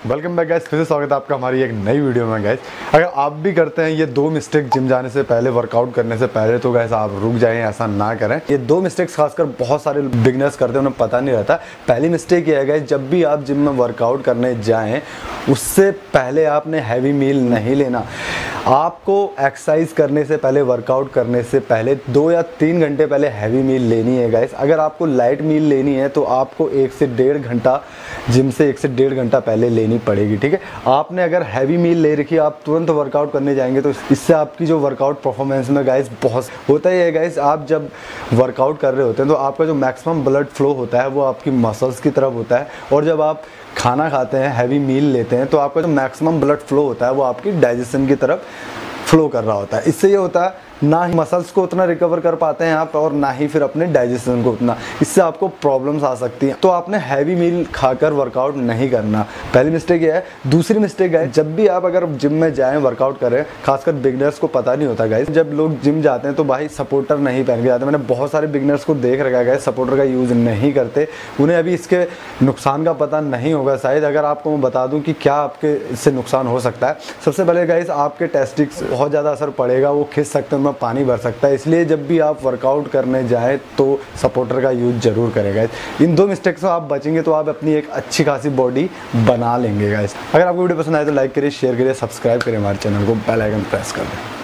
Welcome back guys, फिर से स्वागत है आपका हमारी एक नई वीडियो में गाइस। अगर आप भी करते हैं ये दो मिस्टेक जिम जाने से पहले, वर्कआउट करने से पहले, तो गाइस आप रुक जाएं, ऐसा ना करें। ये दो मिस्टेक्स खासकर बहुत सारे बिगनर्स करते हैं, उन्हें पता नहीं रहता। पहली मिस्टेक ये है गाइस, जब भी आप जिम में वर्कआउट करने जाएं उससे पहले आपने हैवी मील नहीं लेना। आपको एक्सरसाइज करने से पहले, वर्कआउट करने से पहले 2 या 3 घंटे पहले हैवी मील लेनी है गाइस। अगर आपको लाइट मील लेनी है तो आपको 1 से 1.5 घंटा जिम से 1 से 1.5 घंटा पहले लेनी पड़ेगी, ठीक है। आपने अगर हैवी मील ले रखी है, आप तुरंत वर्कआउट करने जाएंगे तो इससे आपकी जो वर्कआउट परफॉर्मेंस में गाइस बहुत होता ही है गाइस। आप जब वर्कआउट कर रहे होते हैं तो आपका जो मैक्सिमम ब्लड फ्लो होता है वो आपकी मसल्स की तरफ होता है, और जब आप खाना खाते हैं, हैवी मील लेते हैं, तो आपका जो मैक्सिमम ब्लड फ्लो होता है वो आपकी डाइजेशन की तरफ फ्लो कर रहा होता है। इससे ये होता है ना ही मसल्स को उतना रिकवर कर पाते हैं आप, और ना ही फिर अपने डाइजेशन को उतना। इससे आपको प्रॉब्लम्स आ सकती हैं। तो आपने हैवी मील खाकर वर्कआउट नहीं करना, पहली मिस्टेक ये है। दूसरी मिस्टेक है, जब भी आप अगर जिम में जाएं, वर्कआउट करें, खासकर बिगनर्स को पता नहीं होता गाइस, जब लोग जिम जाते हैं तो भाई सपोर्टर नहीं पहन के जाते। मैंने बहुत सारे बिगनर्स को देख रखा है गाइस, सपोर्टर का यूज़ नहीं करते। उन्हें अभी इसके नुकसान का पता नहीं होगा शायद। अगर आपको मैं बता दूँ कि क्या आपके इससे नुकसान हो सकता है। सबसे पहले गाइस, आपके टेस्टिक्स बहुत ज़्यादा असर पड़ेगा, वो खिंच सकते हैं, उनमें पानी भर सकता है। इसलिए जब भी आप वर्कआउट करने जाएं तो सपोर्टर का यूज जरूर करें गाइस। इन दो मिस्टेक से आप बचेंगे तो आप अपनी एक अच्छी खासी बॉडी बना लेंगे गाइस। अगर आपको वीडियो पसंद आए तो लाइक करिए, शेयर करिए, सब्सक्राइब करिए हमारे चैनल को, बेल आइकन प्रेस कर दें।